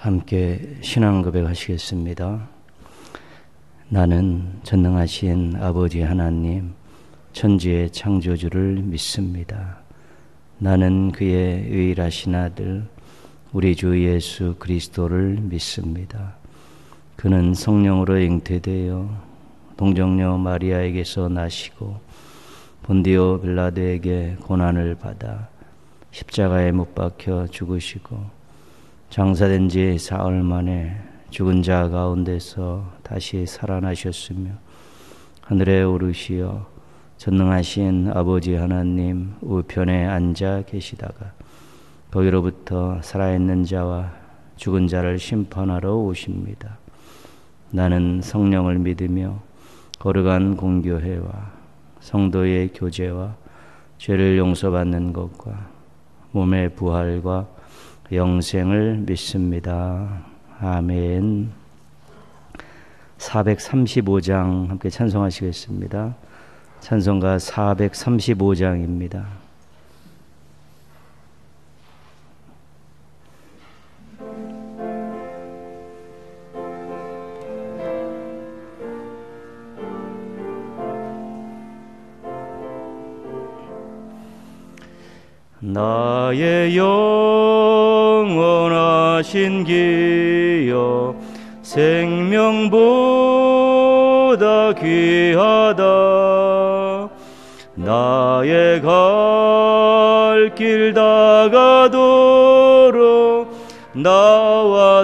함께 신앙 고백하시겠습니다. 나는 전능하신 아버지 하나님, 천지의 창조주를 믿습니다. 나는 그의 유일하신 아들, 우리 주 예수 그리스도를 믿습니다. 그는 성령으로 잉태되어 동정녀 마리아에게서 나시고 본디오 빌라도에게 고난을 받아 십자가에 못 박혀 죽으시고 장사된 지 사흘 만에 죽은 자 가운데서 다시 살아나셨으며 하늘에 오르시어 전능하신 아버지 하나님 우편에 앉아 계시다가 거기로부터 살아있는 자와 죽은 자를 심판하러 오십니다. 나는 성령을 믿으며 거룩한 공교회와 성도의 교제와 죄를 용서받는 것과 몸의 부활과 영생을 믿습니다. 아멘. 435장 함께 찬송하시겠습니다. 찬송가 435장입니다. 나의 영원하신 기여 생명보다 귀하다. 나의 갈 길 다가도록 나와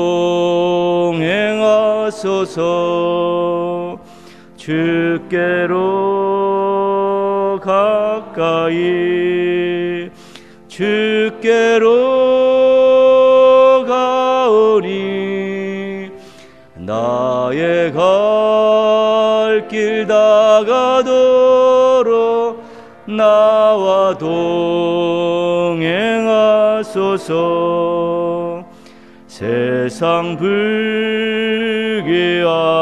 동행하소서. 주께로 가까이 주께로 가오니 나의 갈 길 다가도록 나와 동행하소서. 세상 불기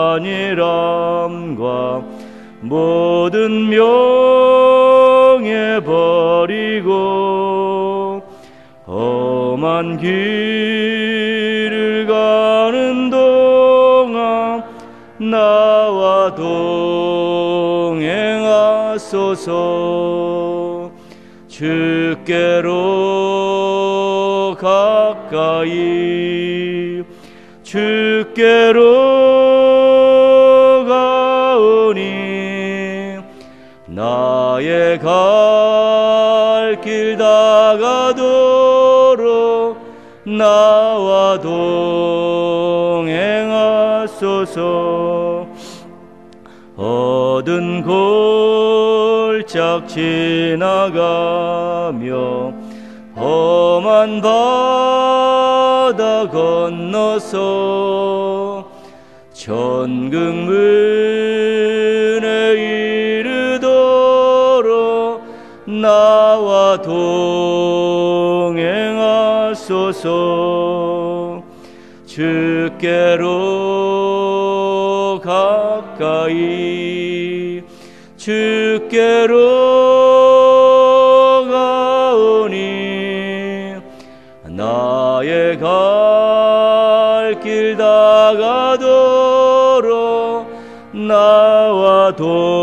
아니람과 모든 명예 버리고 험한 길을 가는 동안 나와 동행하소서. 주께로 가까이 주께로 가오니 나의 갈 길 다가도록 나와 동행하소서. 어두운 골짝 지나가며 험한 바다 건너서 천국문에 이르도록 나와 동행하소서. 주께로 가까이 주께로 가오니 나의 갈 길 다가도록 나와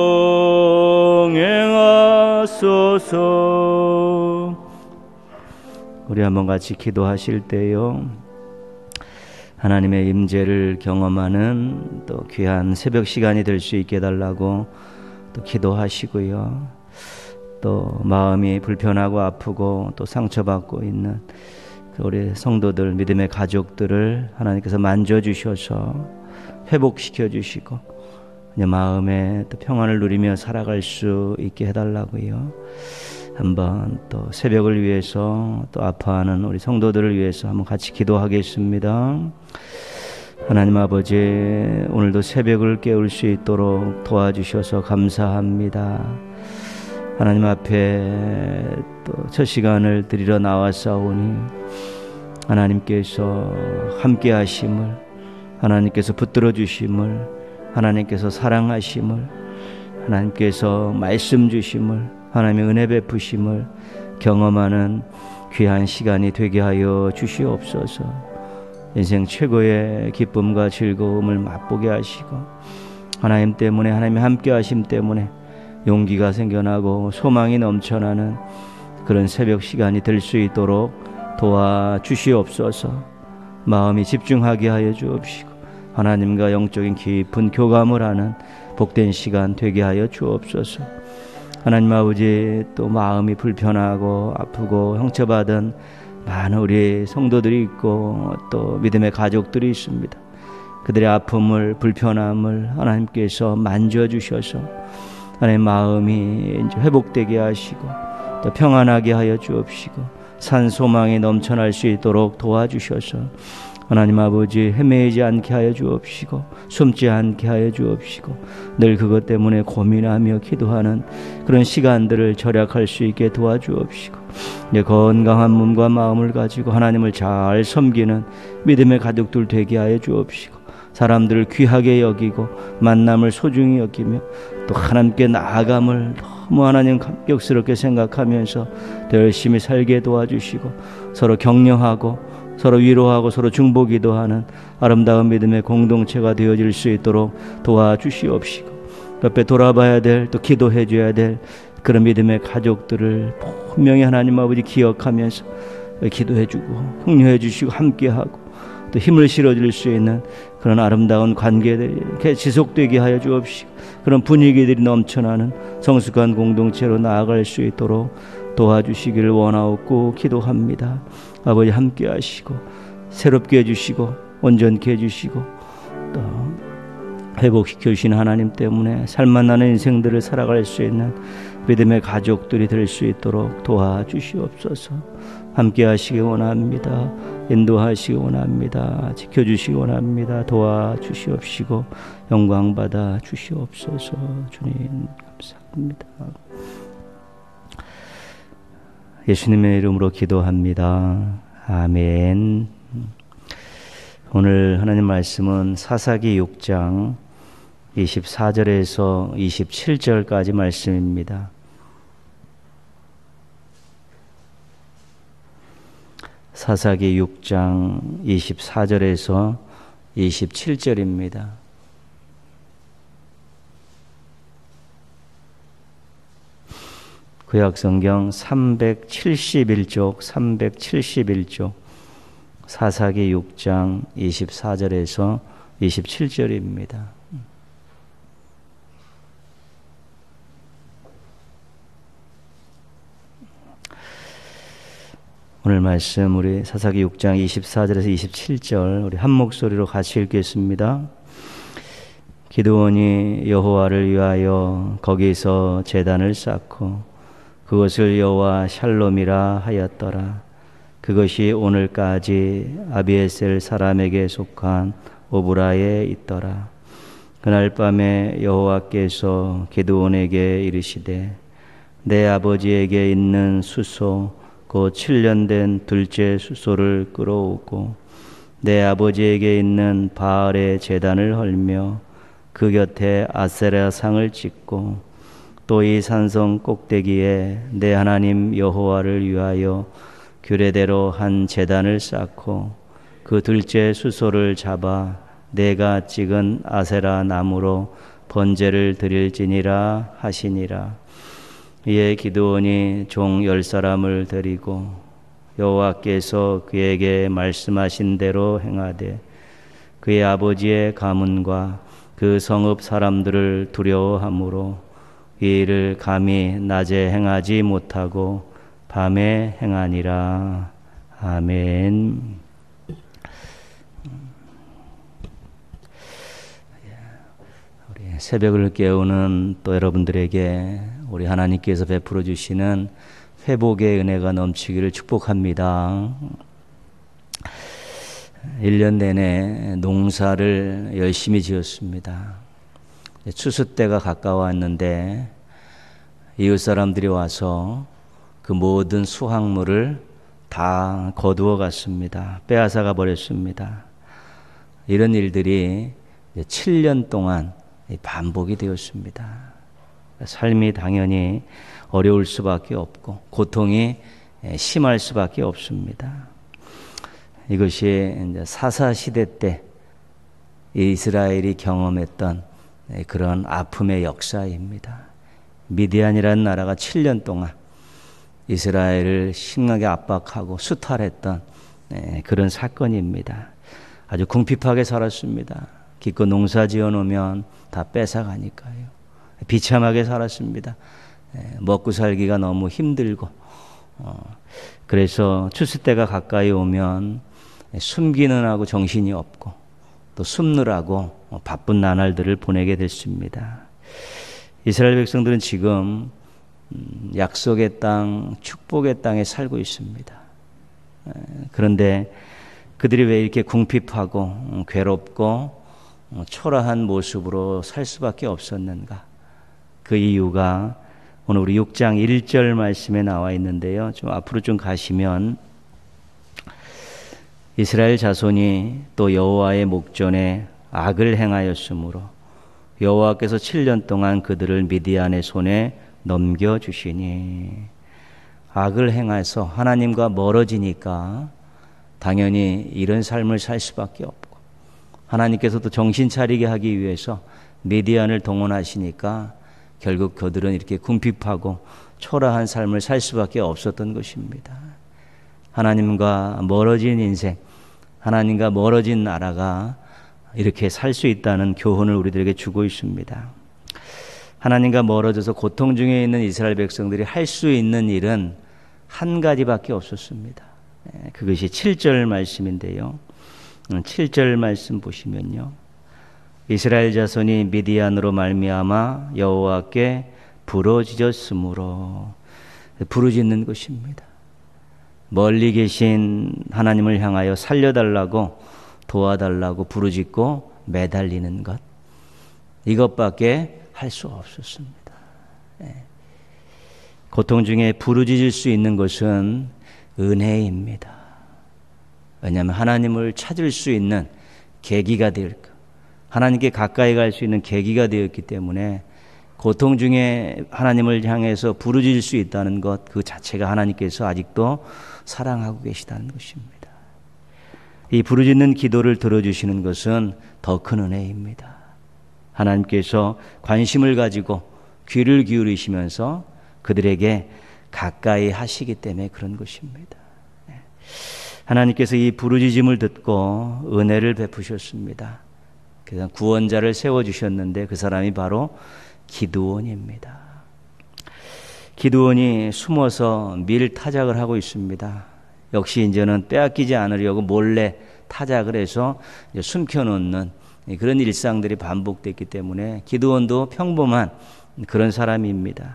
동행하소서. 우리 한번 같이 기도하실 때요, 하나님의 임재를 경험하는 또 귀한 새벽 시간이 될 수 있게 해달라고 또 기도하시고요. 또 마음이 불편하고 아프고 또 상처받고 있는 우리 성도들, 믿음의 가족들을 하나님께서 만져주셔서 회복시켜 주시고 마음에 또 평안을 누리며 살아갈 수 있게 해달라고요. 한번 또 새벽을 위해서 또 아파하는 우리 성도들을 위해서 한번 같이 기도하겠습니다. 하나님 아버지, 오늘도 새벽을 깨울 수 있도록 도와주셔서 감사합니다. 하나님 앞에 또 첫 시간을 드리러 나왔사오니 하나님께서 함께 하심을, 하나님께서 붙들어 주심을, 하나님께서 사랑하심을, 하나님께서 말씀 주심을, 하나님의 은혜 베푸심을 경험하는 귀한 시간이 되게 하여 주시옵소서. 인생 최고의 기쁨과 즐거움을 맛보게 하시고, 하나님 때문에, 하나님의 함께 하심 때문에 용기가 생겨나고 소망이 넘쳐나는 그런 새벽 시간이 될 수 있도록 도와주시옵소서. 마음이 집중하게 하여 주옵시고, 하나님과 영적인 깊은 교감을 하는 복된 시간 되게 하여 주옵소서. 하나님 아버지, 또 마음이 불편하고 아프고 형처받은 많은 우리 성도들이 있고 또 믿음의 가족들이 있습니다. 그들의 아픔을, 불편함을 하나님께서 만져주셔서 하나님 마음이 이제 회복되게 하시고 또 평안하게 하여 주옵시고 산 소망이 넘쳐날 수 있도록 도와주셔서 하나님 아버지 헤매이지 않게 하여 주옵시고 숨지 않게 하여 주옵시고 늘 그것 때문에 고민하며 기도하는 그런 시간들을 절약할 수 있게 도와주옵시고 건강한 몸과 마음을 가지고 하나님을 잘 섬기는 믿음의 가족들 되게 하여 주옵시고 사람들을 귀하게 여기고 만남을 소중히 여기며 또 하나님께 나아감을 너무 하나님 감격스럽게 생각하면서 더 열심히 살게 도와주시고 서로 격려하고 서로 위로하고 서로 중보기도 하는 아름다운 믿음의 공동체가 되어질 수 있도록 도와주시옵시고 옆에 돌아봐야 될 또 기도해 줘야 될 그런 믿음의 가족들을 분명히 하나님 아버지 기억하면서 기도해 주고 격려해 주시고 함께하고 또 힘을 실어줄 수 있는 그런 아름다운 관계들이 이렇게 지속되게 하여 주옵시고 그런 분위기들이 넘쳐나는 성숙한 공동체로 나아갈 수 있도록 도와주시기를 원하옵고 기도합니다. 아버지 함께 하시고 새롭게 해주시고 온전케 해주시고 또 회복시켜 주신 하나님 때문에 살만나는 인생들을 살아갈 수 있는 믿음의 가족들이 될 수 있도록 도와주시옵소서. 함께 하시기 원합니다. 인도하시기 원합니다. 지켜주시기 원합니다. 도와주시옵시고 영광받아 주시옵소서. 주님 감사합니다. 예수님의 이름으로 기도합니다. 아멘. 오늘 하나님 말씀은 사사기 6장 24절에서 27절까지 말씀입니다. 사사기 6장 24절에서 27절입니다. 구약성경 371쪽 371쪽 사사기 6장 24절에서 27절입니다. 오늘 말씀 우리 사사기 6장 24절에서 27절 우리 한 목소리로 같이 읽겠습니다. 기드온이 여호와를 위하여 거기서 제단을 쌓고 그것을 여호와 샬롬이라 하였더라. 그것이 오늘까지 아비에셀 사람에게 속한 오브라에 있더라. 그날 밤에 여호와께서 기드온에게 이르시되 내 아버지에게 있는 수소 곧 7년 된 둘째 수소를 끌어오고 내 아버지에게 있는 바알의 제단을 헐며 그 곁에 아세라 상을 찍고 또 이 산성 꼭대기에 내 하나님 여호와를 위하여 규례대로 한 제단을 쌓고 그 둘째 수소를 잡아 내가 찍은 아세라 나무로 번제를 드릴지니라 하시니라. 이에 기드온이 종 10사람을 데리고 여호와께서 그에게 말씀하신 대로 행하되 그의 아버지의 가문과 그 성읍 사람들을 두려워하므로 이 일을 감히 낮에 행하지 못하고 밤에 행하니라. 아멘. 우리 새벽을 깨우는 또 여러분들에게 우리 하나님께서 베풀어 주시는 회복의 은혜가 넘치기를 축복합니다. 1년 내내 농사를 열심히 지었습니다. 추수 때가 가까웠는데 이웃 사람들이 와서 그 모든 수확물을 다 거두어 갔습니다. 빼앗아가 버렸습니다. 이런 일들이 7년 동안 반복이 되었습니다. 삶이 당연히 어려울 수밖에 없고 고통이 심할 수밖에 없습니다. 이것이 이제 사사 시대 때 이스라엘이 경험했던 그런 아픔의 역사입니다. 미디안이라는 나라가 7년 동안 이스라엘을 심하게 압박하고 수탈했던 그런 사건입니다. 아주 궁핍하게 살았습니다. 기껏 농사 지어놓으면 다 뺏어가니까요. 비참하게 살았습니다. 먹고 살기가 너무 힘들고, 그래서 추수 때가 가까이 오면 숨기는 하고 정신이 없고 또 숨느라고 바쁜 나날들을 보내게 됐습니다. 이스라엘 백성들은 지금 약속의 땅, 축복의 땅에 살고 있습니다. 그런데 그들이 왜 이렇게 궁핍하고 괴롭고 초라한 모습으로 살 수밖에 없었는가? 그 이유가 오늘 우리 6장 1절 말씀에 나와 있는데요. 좀 앞으로 좀 가시면 이스라엘 자손이 또 여호와의 목전에 악을 행하였으므로 여호와께서 7년 동안 그들을 미디안의 손에 넘겨주시니, 악을 행해서 하나님과 멀어지니까 당연히 이런 삶을 살 수밖에 없고, 하나님께서도 정신 차리게 하기 위해서 미디안을 동원하시니까 결국 그들은 이렇게 궁핍하고 초라한 삶을 살 수밖에 없었던 것입니다. 하나님과 멀어진 인생, 하나님과 멀어진 나라가 이렇게 살 수 있다는 교훈을 우리들에게 주고 있습니다. 하나님과 멀어져서 고통 중에 있는 이스라엘 백성들이 할 수 있는 일은 한 가지밖에 없었습니다. 그것이 7절 말씀인데요. 7절 말씀 보시면요, 이스라엘 자손이 미디안으로 말미암아 여호와께 부르짖었으므로, 부르짖는 것입니다. 멀리 계신 하나님을 향하여 살려달라고, 도와달라고 부르짖고 매달리는 것, 이것밖에 할 수 없었습니다. 고통 중에 부르짖을 수 있는 것은 은혜입니다. 왜냐하면 하나님을 찾을 수 있는 계기가 되었고, 하나님께 가까이 갈 수 있는 계기가 되었기 때문에 고통 중에 하나님을 향해서 부르짖을 수 있다는 것, 그 자체가 하나님께서 아직도 사랑하고 계시다는 것입니다. 이 부르짖는 기도를 들어주시는 것은 더 큰 은혜입니다. 하나님께서 관심을 가지고 귀를 기울이시면서 그들에게 가까이 하시기 때문에 그런 것입니다. 하나님께서 이 부르짖음을 듣고 은혜를 베푸셨습니다. 그래서 구원자를 세워주셨는데 그 사람이 바로 기드온입니다. 기드온이 숨어서 밀 타작을 하고 있습니다. 역시 이제는 빼앗기지 않으려고 몰래 타작을 해서 숨겨놓는 그런 일상들이 반복됐기 때문에 기드온도 평범한 그런 사람입니다.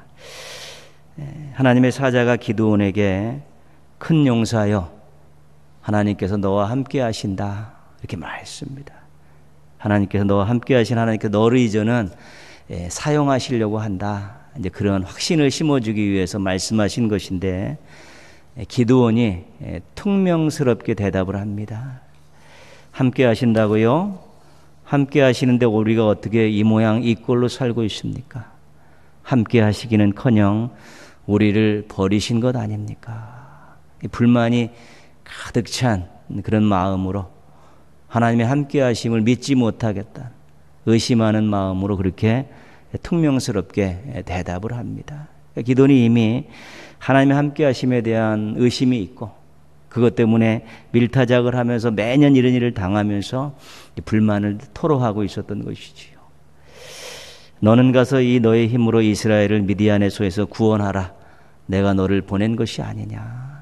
하나님의 사자가 기드온에게 큰 용사여, 하나님께서 너와 함께 하신다, 이렇게 말했습니다. 하나님께서 너와 함께 하신 하나님께서 너를 이제는 사용하시려고 한다, 이제 그런 확신을 심어주기 위해서 말씀하신 것인데, 기드온이 퉁명스럽게 대답을 합니다. 함께 하신다고요? 함께 하시는데 우리가 어떻게 이 모양 이 꼴로 살고 있습니까? 함께 하시기는커녕 우리를 버리신 것 아닙니까? 불만이 가득 찬 그런 마음으로 하나님의 함께 하심을 믿지 못하겠다, 의심하는 마음으로 그렇게 퉁명스럽게 대답을 합니다. 기드온이 이미 하나님의 함께 하심에 대한 의심이 있고, 그것 때문에 밀타작을 하면서 매년 이런 일을 당하면서 불만을 토로하고 있었던 것이지요. 너는 가서 이 너의 힘으로 이스라엘을 미디안의 손에서 구원하라, 내가 너를 보낸 것이 아니냐.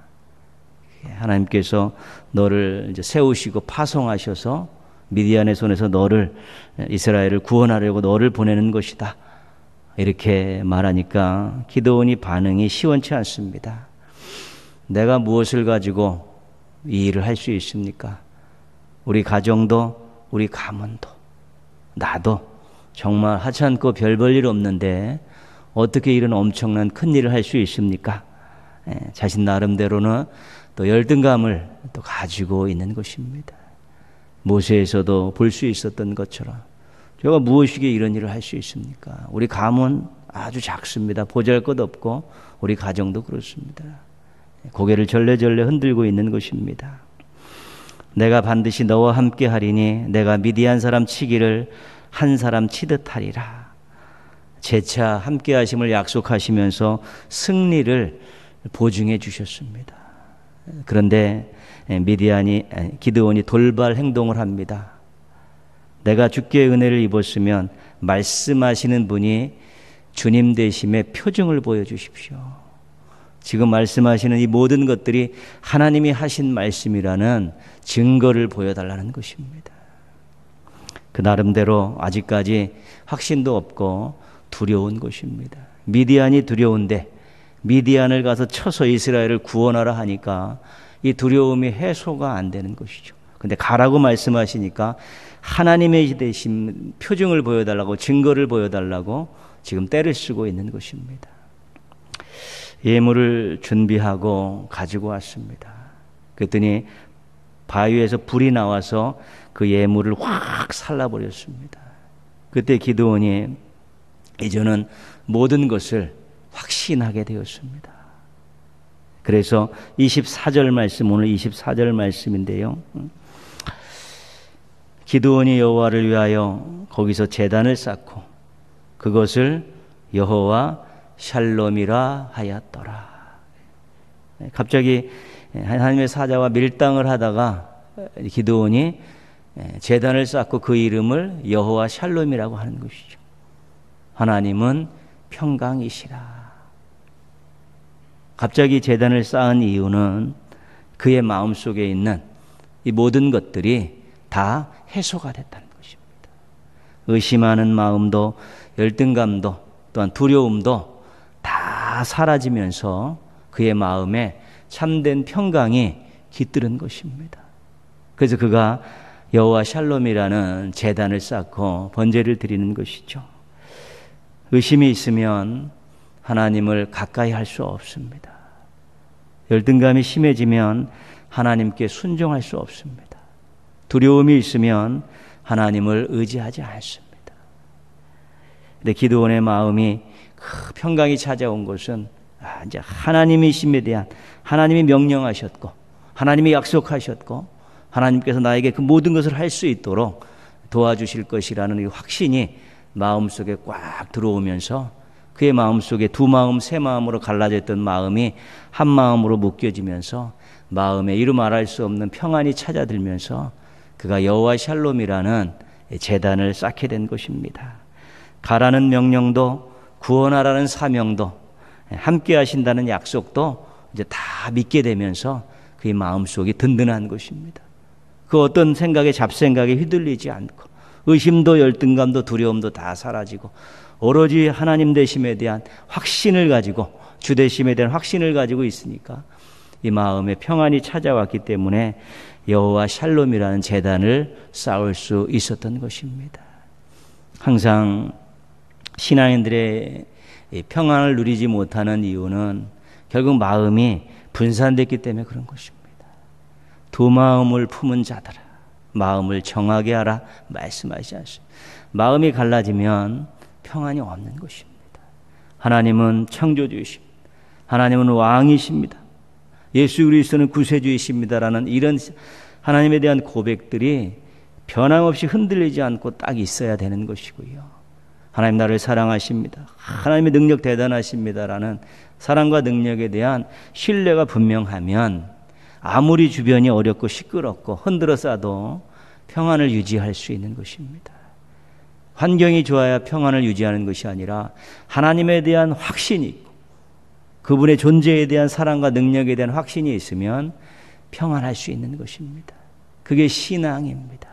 하나님께서 너를 이제 세우시고 파송하셔서 미디안의 손에서 너를, 이스라엘을 구원하려고 너를 보내는 것이다, 이렇게 말하니까 기드온이 반응이 시원치 않습니다. 내가 무엇을 가지고 이 일을 할 수 있습니까? 우리 가정도, 우리 가문도, 나도 정말 하찮고 별 볼 일 없는데 어떻게 이런 엄청난 큰 일을 할 수 있습니까? 자신 나름대로는 또 열등감을 또 가지고 있는 것입니다. 모세에서도 볼 수 있었던 것처럼 제가 무엇이기에 이런 일을 할 수 있습니까? 우리 가문 아주 작습니다. 보잘것없고 우리 가정도 그렇습니다. 고개를 절레절레 흔들고 있는 것입니다. 내가 반드시 너와 함께 하리니 내가 미디안 사람 치기를 한 사람 치듯 하리라. 재차 함께 하심을 약속하시면서 승리를 보증해 주셨습니다. 그런데 기드온이 돌발 행동을 합니다. 내가 주께 은혜를 입었으면 말씀하시는 분이 주님 되심의 표징을 보여주십시오. 지금 말씀하시는 이 모든 것들이 하나님이 하신 말씀이라는 증거를 보여달라는 것입니다. 그 나름대로 아직까지 확신도 없고 두려운 것입니다. 미디안이 두려운데 미디안을 가서 쳐서 이스라엘을 구원하라 하니까 이 두려움이 해소가 안 되는 것이죠. 근데 가라고 말씀하시니까 하나님의 대신 표징을 보여달라고, 증거를 보여달라고 지금 때를 쓰고 있는 것입니다. 예물을 준비하고 가지고 왔습니다. 그랬더니 바위에서 불이 나와서 그 예물을 확 살라버렸습니다. 그때 기드온이 이제는 모든 것을 확신하게 되었습니다. 그래서 24절 말씀, 오늘 24절 말씀인데요. 기드온이 여호와를 위하여 거기서 제단을 쌓고 그것을 여호와 샬롬이라 하였더라. 갑자기 하나님의 사자와 밀당을 하다가 기드온이 제단을 쌓고 그 이름을 여호와 샬롬이라고 하는 것이죠. 하나님은 평강이시라. 갑자기 제단을 쌓은 이유는 그의 마음속에 있는 이 모든 것들이 다 해소가 됐다는 것입니다. 의심하는 마음도, 열등감도, 또한 두려움도 다 사라지면서 그의 마음에 참된 평강이 깃드는 것입니다. 그래서 그가 여호와 샬롬이라는 제단을 쌓고 번제를 드리는 것이죠. 의심이 있으면 하나님을 가까이 할 수 없습니다. 열등감이 심해지면 하나님께 순종할 수 없습니다. 두려움이 있으면 하나님을 의지하지 않습니다. 근데 기드온의 마음이 그 평강이 찾아온 것은 이제 하나님이심에 대한, 하나님이 명령하셨고 하나님이 약속하셨고 하나님께서 나에게 그 모든 것을 할 수 있도록 도와주실 것이라는 이 확신이 마음속에 꽉 들어오면서 그의 마음속에 두 마음, 세 마음으로 갈라져 있던 마음이 한 마음으로 묶여지면서 마음에 이루 말할 수 없는 평안이 찾아들면서 그가 여호와 샬롬이라는 제단을 쌓게 된 것입니다. 가라는 명령도, 구원하라는 사명도, 함께 하신다는 약속도 이제 다 믿게 되면서 그의 마음속이 든든한 것입니다. 그 어떤 생각에, 잡생각에 휘둘리지 않고 의심도 열등감도 두려움도 다 사라지고 오로지 하나님 되심에 대한 확신을 가지고, 주 되심에 대한 확신을 가지고 있으니까 이 마음에 평안이 찾아왔기 때문에 여호와 샬롬이라는 제단을 쌓을 수 있었던 것입니다. 항상 신앙인들의 평안을 누리지 못하는 이유는 결국 마음이 분산됐기 때문에 그런 것입니다. 두 마음을 품은 자들아 마음을 정하게 하라 말씀하시지 않습니다. 마음이 갈라지면 평안이 없는 것입니다. 하나님은 창조주이십니다. 하나님은 왕이십니다. 예수 그리스도는 구세주이십니다라는 이런 하나님에 대한 고백들이 변함없이 흔들리지 않고 딱 있어야 되는 것이고요. 하나님 나를 사랑하십니다. 하나님의 능력 대단하십니다라는 사랑과 능력에 대한 신뢰가 분명하면 아무리 주변이 어렵고 시끄럽고 흔들어 싸도 평안을 유지할 수 있는 것입니다. 환경이 좋아야 평안을 유지하는 것이 아니라 하나님에 대한 확신이 있고 그분의 존재에 대한 사랑과 능력에 대한 확신이 있으면 평안할 수 있는 것입니다. 그게 신앙입니다.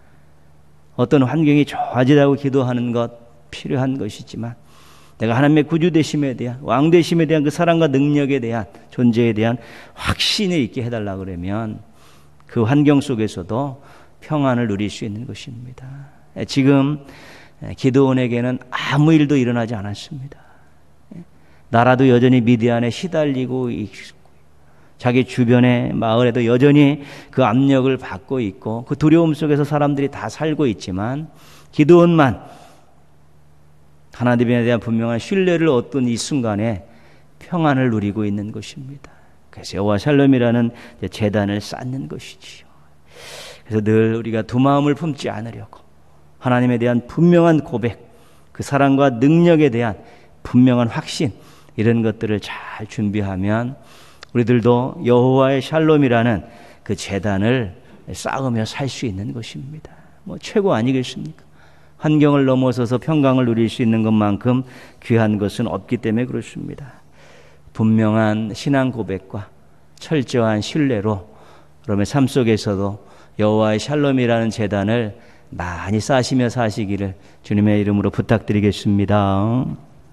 어떤 환경이 좋아지라고 기도하는 것 필요한 것이지만 내가 하나님의 구주 되심에 대한, 왕 되심에 대한 그 사랑과 능력에 대한, 존재에 대한 확신이 있게 해달라 그러면 그 환경 속에서도 평안을 누릴 수 있는 것입니다. 지금 기드온에게는 아무 일도 일어나지 않았습니다. 나라도 여전히 미디안에 시달리고 있고 자기 주변의 마을에도 여전히 그 압력을 받고 있고 그 두려움 속에서 사람들이 다 살고 있지만 기드온만 하나님에 대한 분명한 신뢰를 얻던 이 순간에 평안을 누리고 있는 것입니다. 그래서 여호와 샬롬이라는 제단을 쌓는 것이지요. 그래서 늘 우리가 두 마음을 품지 않으려고 하나님에 대한 분명한 고백, 그 사랑과 능력에 대한 분명한 확신, 이런 것들을 잘 준비하면 우리들도 여호와의 샬롬이라는 그 제단을 쌓으며 살 수 있는 것입니다. 뭐 최고 아니겠습니까? 환경을 넘어서서 평강을 누릴 수 있는 것만큼 귀한 것은 없기 때문에 그렇습니다. 분명한 신앙 고백과 철저한 신뢰로 여러분의 삶 속에서도 여호와의 샬롬이라는 제단을 많이 쌓으시며 사시기를 주님의 이름으로 부탁드리겠습니다.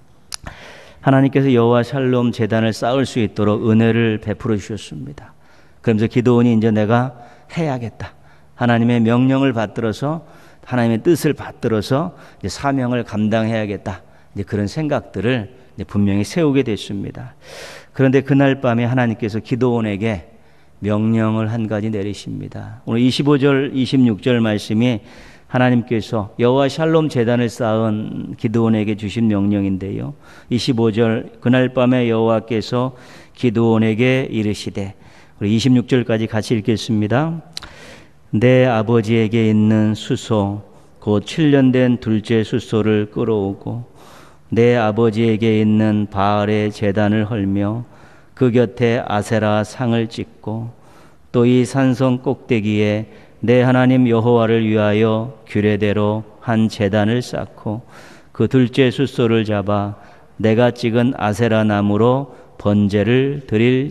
하나님께서 여호와 샬롬 제단을 쌓을 수 있도록 은혜를 베풀어 주셨습니다. 그러면서 기도원이 이제 내가 해야겠다, 하나님의 명령을 받들어서 하나님의 뜻을 받들어서 이제 사명을 감당해야겠다, 이제 그런 생각들을 이제 분명히 세우게 됐습니다. 그런데 그날 밤에 하나님께서 기도원에게 명령을 한 가지 내리십니다. 오늘 25절 26절 말씀이 하나님께서 여호와 샬롬 제단을 쌓은 기드온에게 주신 명령인데요. 25절 그날 밤에 여호와께서 기드온에게 이르시되, 우리 26절까지 같이 읽겠습니다. 내 아버지에게 있는 수소 곧 7년 된 둘째 수소를 끌어오고 내 아버지에게 있는 바알의 제단을 헐며 그 곁에 아세라 상을 찍고 또 이 산성 꼭대기에 내 하나님 여호와를 위하여 규례대로 한 제단을 쌓고 그 둘째 숫소를 잡아 내가 찍은 아세라 나무로 번제를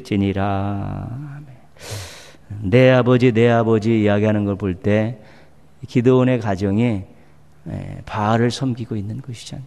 드릴지니라. 내 아버지 이야기하는 걸 볼 때 기드온의 가정이 바알을 섬기고 있는 것이잖아요.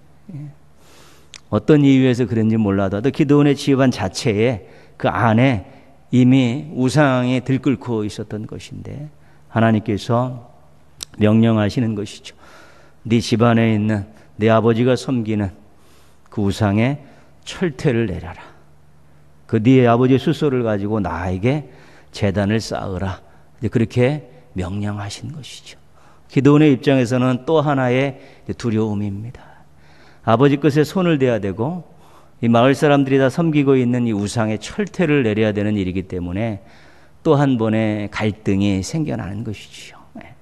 어떤 이유에서 그런지 몰라도 기드온의 집안 자체에 그 안에 이미 우상이 들끓고 있었던 것인데 하나님께서 명령하시는 것이죠. 네 집안에 있는 내 아버지가 섬기는 그 우상의 철퇴를 내려라. 그 네 아버지의 숫소를 가지고 나에게 제단을 쌓으라. 그렇게 명령하신 것이죠. 기드온의 입장에서는 또 하나의 두려움입니다. 아버지 것에 손을 대야 되고 이 마을 사람들이 다 섬기고 있는 이 우상의 철퇴를 내려야 되는 일이기 때문에 또 한 번의 갈등이 생겨나는 것이지요.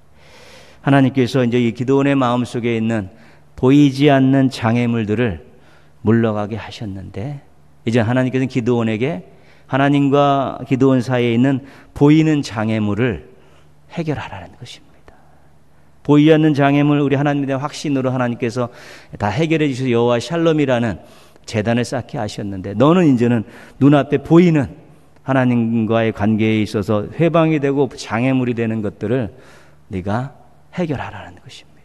하나님께서 이제 이 기드온의 마음속에 있는 보이지 않는 장애물들을 물러가게 하셨는데 이제 하나님께서는 기드온에게 하나님과 기드온 사이에 있는 보이는 장애물을 해결하라는 것입니다. 보이지 않는 장애물, 우리 하나님에 대한 확신으로 하나님께서 다 해결해 주셔서 여호와 샬롬이라는 제단을 쌓게 하셨는데 너는 이제는 눈앞에 보이는 하나님과의 관계에 있어서 회방이 되고 장애물이 되는 것들을 네가 해결하라는 것입니다.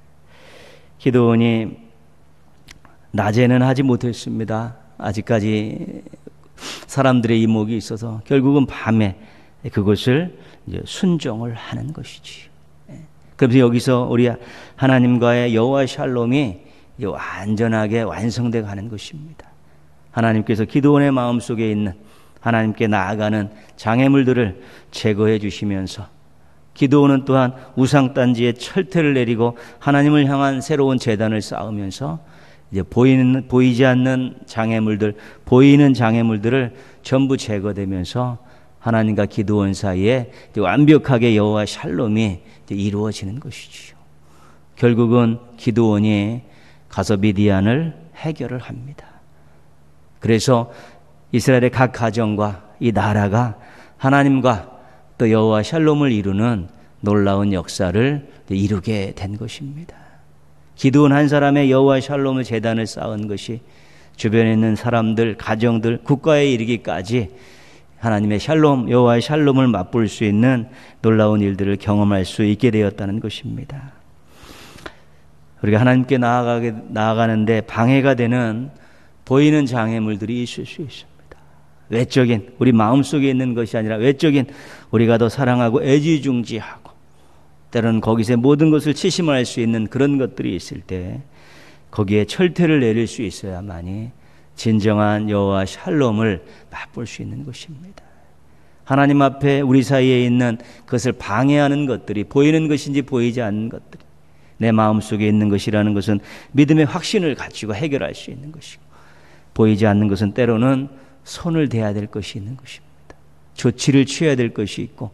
기드온이 낮에는 하지 못했습니다. 아직까지 사람들의 이목이 있어서 결국은 밤에 그것을 이제 순종을 하는 것이지. 그래서 여기서 우리 하나님과의 여호와 샬롬이 완전하게 완성돼 가는 것입니다. 하나님께서 기드온의 마음속에 있는 하나님께 나아가는 장애물들을 제거해 주시면서 기드온은 또한 우상단지의 철퇴를 내리고 하나님을 향한 새로운 제단을 쌓으면서 이제 보이지 않는 장애물들, 보이는 장애물들을 전부 제거되면서 하나님과 기드온 사이에 완벽하게 여호와 샬롬이 이루어지는 것이지요. 결국은 기드온이 가서 미디안을 해결을 합니다. 그래서 이스라엘의 각 가정과 이 나라가 하나님과 또 여호와 샬롬을 이루는 놀라운 역사를 이루게 된 것입니다. 기드온 한 사람의 여호와 샬롬의 제단을 쌓은 것이 주변에 있는 사람들, 가정들, 국가에 이르기까지 하나님의 샬롬, 여호와의 샬롬을 맛볼 수 있는 놀라운 일들을 경험할 수 있게 되었다는 것입니다. 우리가 하나님께 나아가는데 방해가 되는 보이는 장애물들이 있을 수 있습니다. 외적인 우리 마음속에 있는 것이 아니라 외적인 우리가 더 사랑하고 애지중지하고 때로는 거기서 모든 것을 치심할 수 있는 그런 것들이 있을 때 거기에 철퇴를 내릴 수 있어야만이 진정한 여호와 샬롬을 맛볼 수 있는 것입니다. 하나님 앞에 우리 사이에 있는 그것을 방해하는 것들이 보이는 것인지 보이지 않는 것들이 내 마음속에 있는 것이라는 것은 믿음의 확신을 가지고 해결할 수 있는 것이고 보이지 않는 것은 때로는 손을 대야 될 것이 있는 것입니다. 조치를 취해야 될 것이 있고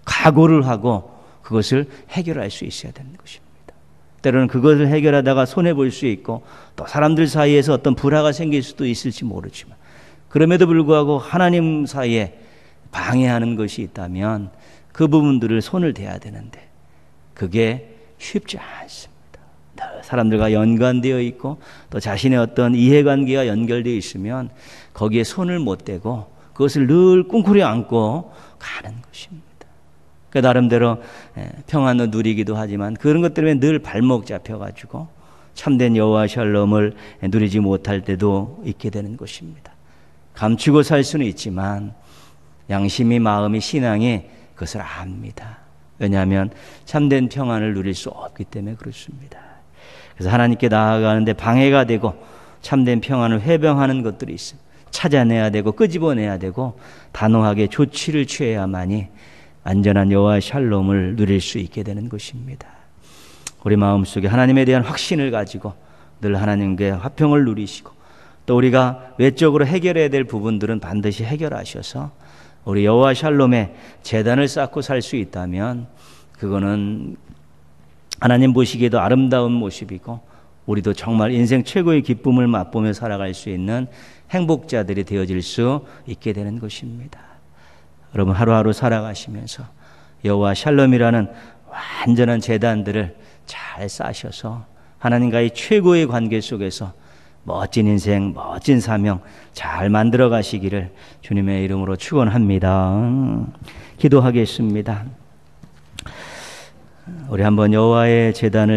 각오를 하고 그것을 해결할 수 있어야 되는 것입니다. 때로는 그것을 해결하다가 손해볼 수 있고 또 사람들 사이에서 어떤 불화가 생길 수도 있을지 모르지만 그럼에도 불구하고 하나님 사이에 방해하는 것이 있다면 그 부분들을 손을 대야 되는데 그게 쉽지 않습니다. 사람들과 연관되어 있고 또 자신의 어떤 이해관계가 연결되어 있으면 거기에 손을 못 대고 그것을 늘 꿍꾸려 안고 가는 것입니다. 그 나름대로 평안을 누리기도 하지만 그런 것 때문에 늘 발목 잡혀가지고 참된 여호와 샬롬을 누리지 못할 때도 있게 되는 것입니다. 감추고 살 수는 있지만 양심이, 마음이, 신앙이 그것을 압니다. 왜냐하면 참된 평안을 누릴 수 없기 때문에 그렇습니다. 그래서 하나님께 나아가는데 방해가 되고 참된 평안을 회병하는 것들이 있습니다. 찾아내야 되고 끄집어내야 되고 단호하게 조치를 취해야만이 안전한 여호와 샬롬을 누릴 수 있게 되는 것입니다. 우리 마음속에 하나님에 대한 확신을 가지고 늘 하나님께 화평을 누리시고 또 우리가 외적으로 해결해야 될 부분들은 반드시 해결하셔서 우리 여호와 샬롬의 제단을 쌓고 살 수 있다면 그거는 하나님 보시기에도 아름다운 모습이고 우리도 정말 인생 최고의 기쁨을 맛보며 살아갈 수 있는 행복자들이 되어질 수 있게 되는 것입니다. 여러분 하루하루 살아가시면서 여호와 샬롬이라는 완전한 제단들을 잘 쌓으셔서 하나님과의 최고의 관계 속에서 멋진 인생, 멋진 사명 잘 만들어 가시기를 주님의 이름으로 축원합니다. 기도하겠습니다. 우리 한번 여호와의 제단을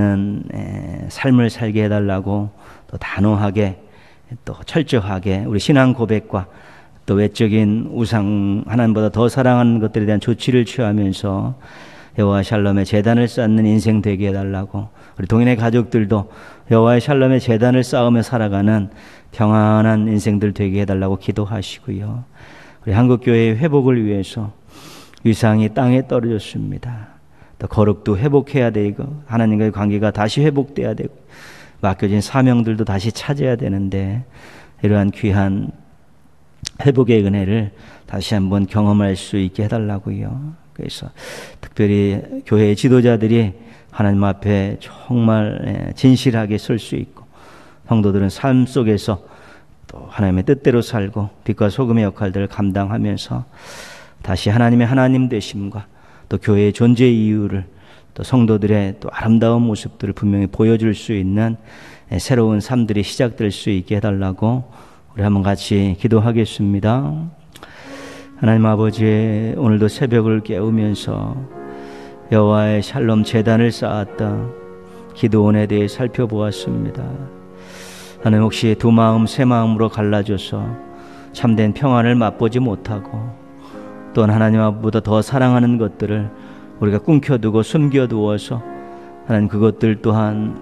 쌓는 삶을 살게 해달라고 또 단호하게 또 철저하게 우리 신앙 고백과 또 외적인 우상 하나님보다 더 사랑하는 것들에 대한 조치를 취하면서 여호와 샬롬의 제단을 쌓는 인생 되게 해달라고 우리 동인의 가족들도 여호와의 샬롬의 제단을 쌓으며 살아가는 평안한 인생들 되게 해달라고 기도하시고요. 우리 한국교회의 회복을 위해서 위상이 땅에 떨어졌습니다. 또 거룩도 회복해야 되고 하나님과의 관계가 다시 회복돼야 되고 맡겨진 사명들도 다시 찾아야 되는데 이러한 귀한 회복의 은혜를 다시 한번 경험할 수 있게 해달라고요. 그래서 특별히 교회의 지도자들이 하나님 앞에 정말 진실하게 설 수 있고 성도들은 삶 속에서 또 하나님의 뜻대로 살고 빛과 소금의 역할들을 감당하면서 다시 하나님의 하나님 되심과 또 교회의 존재 이유를 또 성도들의 또 아름다운 모습들을 분명히 보여줄 수 있는 새로운 삶들이 시작될 수 있게 해달라고 우리 한번 같이 기도하겠습니다. 하나님 아버지, 오늘도 새벽을 깨우면서 여호와의 샬롬 제단을 쌓았다 기도원에 대해 살펴보았습니다. 하나님 혹시 두 마음 세 마음으로 갈라져서 참된 평안을 맛보지 못하고 또한 하나님 앞보다 더 사랑하는 것들을 우리가 꿈켜두고 숨겨두어서 하나님 그것들 또한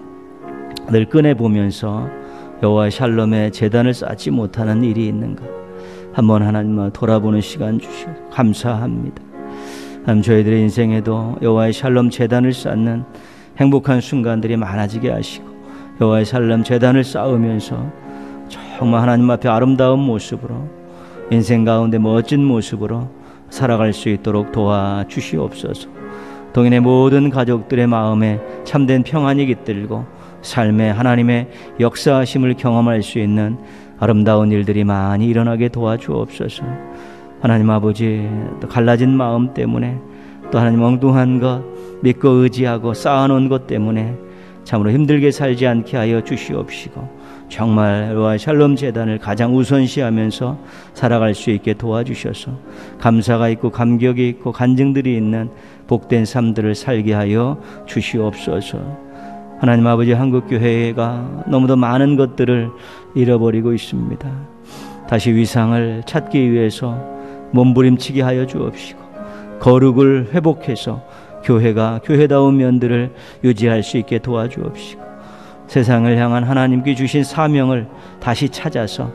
늘 꺼내보면서 여호와의 샬롬의 제단을 쌓지 못하는 일이 있는가 한번 하나님을 돌아보는 시간 주시고 감사합니다. 하나님 저희들의 인생에도 여호와의 샬롬 제단을 쌓는 행복한 순간들이 많아지게 하시고 여호와의 샬롬 제단을 쌓으면서 정말 하나님 앞에 아름다운 모습으로 인생 가운데 멋진 모습으로 살아갈 수 있도록 도와주시옵소서. 동인의 모든 가족들의 마음에 참된 평안이 깃들고 삶에 하나님의 역사하심을 경험할 수 있는 아름다운 일들이 많이 일어나게 도와주옵소서. 하나님 아버지, 또 갈라진 마음 때문에 또 하나님 엉뚱한 것 믿고 의지하고 쌓아놓은 것 때문에 참으로 힘들게 살지 않게 하여 주시옵시고 정말 여호와의 샬롬 제단을 가장 우선시하면서 살아갈 수 있게 도와주셔서 감사가 있고 감격이 있고 간증들이 있는 복된 삶들을 살게 하여 주시옵소서. 하나님 아버지, 한국교회가 너무도 많은 것들을 잃어버리고 있습니다. 다시 위상을 찾기 위해서 몸부림치게 하여 주옵시고 거룩을 회복해서 교회가 교회다운 면들을 유지할 수 있게 도와주옵시고 세상을 향한 하나님께 주신 사명을 다시 찾아서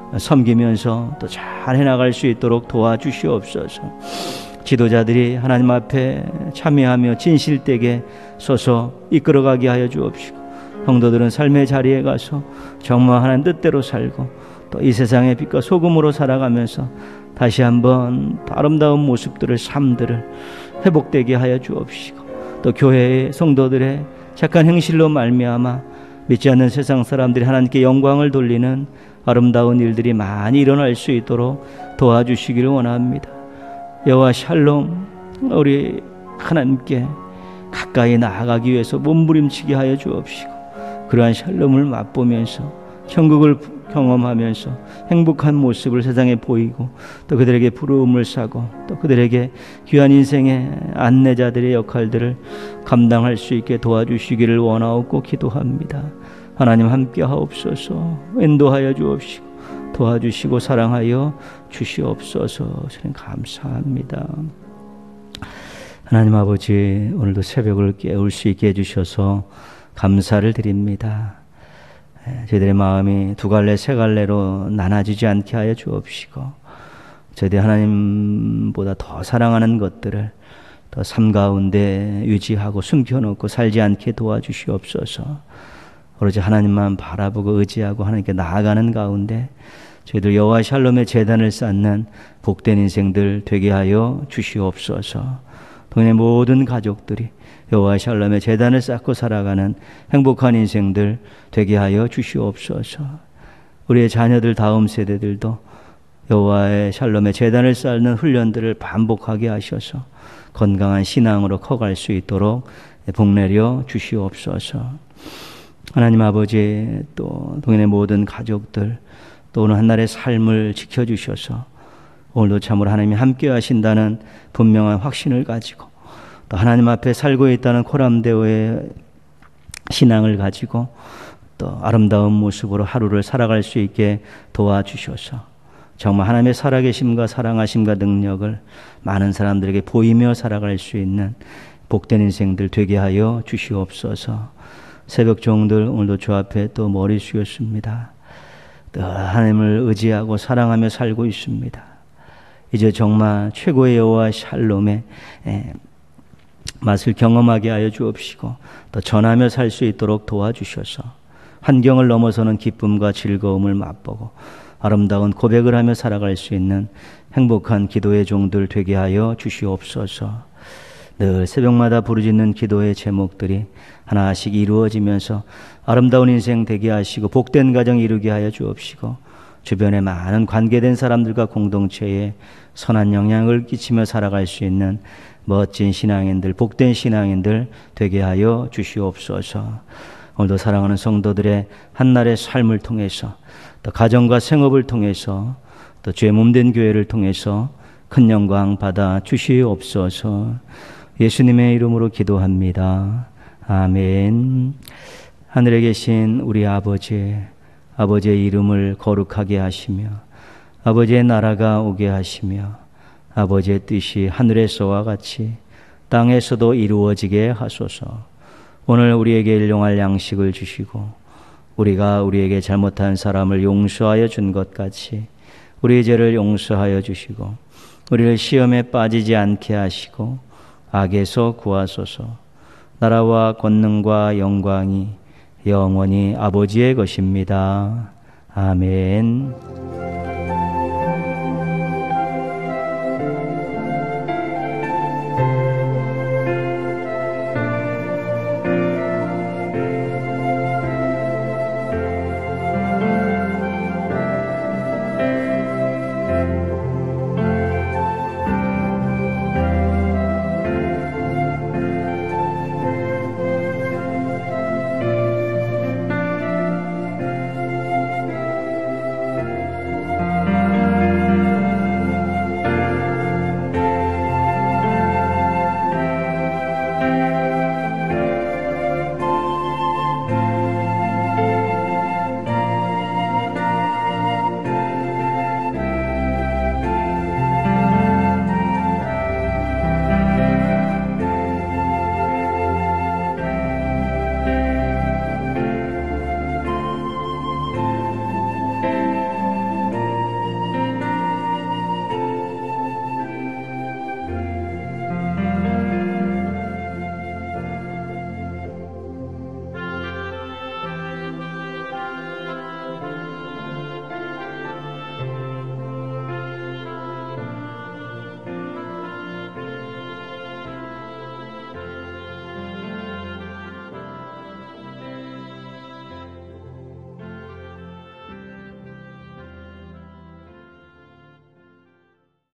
섬기면서 또 잘 해나갈 수 있도록 도와주시옵소서. 지도자들이 하나님 앞에 참여하며 진실되게 서서 이끌어가게 하여 주옵시고 성도들은 삶의 자리에 가서 정말 하나님 뜻대로 살고 또 이 세상의 빛과 소금으로 살아가면서 다시 한번 아름다운 모습들을, 삶들을 회복되게 하여 주옵시고, 또 교회의 성도들의 착한 행실로 말미암아 믿지 않는 세상 사람들이 하나님께 영광을 돌리는 아름다운 일들이 많이 일어날 수 있도록 도와주시기를 원합니다. 여호와 샬롬, 우리 하나님께 가까이 나아가기 위해서 몸부림치게 하여 주옵시고, 그러한 샬롬을 맛보면서 천국을 경험하면서 행복한 모습을 세상에 보이고, 또 그들에게 부러움을 사고, 또 그들에게 귀한 인생의 안내자들의 역할들을 감당할 수 있게 도와주시기를 원하옵고 기도합니다. 하나님 함께 하옵소서. 인도하여 주옵시고 도와주시고 사랑하여 주시옵소서. 저는 감사합니다. 하나님 아버지, 오늘도 새벽을 깨울 수 있게 해주셔서 감사를 드립니다. 저희들의 마음이 두 갈래 세 갈래로 나눠지지 않게 하여 주옵시고, 저희들이 하나님보다 더 사랑하는 것들을 더 삶 가운데 유지하고 숨겨놓고 살지 않게 도와주시옵소서. 오로지 하나님만 바라보고 의지하고 하나님께 나아가는 가운데 저희들 여호와 샬롬의 제단을 쌓는 복된 인생들 되게 하여 주시옵소서. 동네 모든 가족들이 여호와 샬롬의 제단을 쌓고 살아가는 행복한 인생들 되게 하여 주시옵소서. 우리의 자녀들, 다음 세대들도 여호와의 샬롬의 제단을 쌓는 훈련들을 반복하게 하셔서 건강한 신앙으로 커갈 수 있도록 복내려 주시옵소서. 하나님 아버지, 또 동인의 모든 가족들, 또 오늘 한날의 삶을 지켜주셔서 오늘도 참으로 하나님이 함께 하신다는 분명한 확신을 가지고, 또 하나님 앞에 살고 있다는 코람데오의 신앙을 가지고 또 아름다운 모습으로 하루를 살아갈 수 있게 도와주셔서 정말 하나님의 살아계심과 사랑하심과 능력을 많은 사람들에게 보이며 살아갈 수 있는 복된 인생들 되게 하여 주시옵소서. 새벽 종들 오늘도 주 앞에 또 머리 숙였습니다. 또 하나님을 의지하고 사랑하며 살고 있습니다. 이제 정말 최고의 여호와 샬롬의 맛을 경험하게 하여 주옵시고, 또 전하며 살 수 있도록 도와주셔서 환경을 넘어서는 기쁨과 즐거움을 맛보고 아름다운 고백을 하며 살아갈 수 있는 행복한 기도의 종들 되게 하여 주시옵소서. 늘 새벽마다 부르짖는 기도의 제목들이 하나씩 이루어지면서 아름다운 인생 되게 하시고 복된 가정 이루게 하여 주옵시고, 주변에 많은 관계된 사람들과 공동체에 선한 영향을 끼치며 살아갈 수 있는 멋진 신앙인들, 복된 신앙인들 되게 하여 주시옵소서. 오늘도 사랑하는 성도들의 한날의 삶을 통해서, 또 가정과 생업을 통해서, 또 주의 몸된 교회를 통해서 큰 영광 받아 주시옵소서. 예수님의 이름으로 기도합니다. 아멘. 하늘에 계신 우리 아버지, 아버지의 이름을 거룩하게 하시며 아버지의 나라가 오게 하시며 아버지의 뜻이 하늘에서와 같이 땅에서도 이루어지게 하소서. 오늘 우리에게 일용할 양식을 주시고 우리가 우리에게 잘못한 사람을 용서하여 준 것 같이 우리의 죄를 용서하여 주시고 우리를 시험에 빠지지 않게 하시고 악에서 구하소서. 나라와 권능과 영광이 영원히 아버지의 것입니다. 아멘.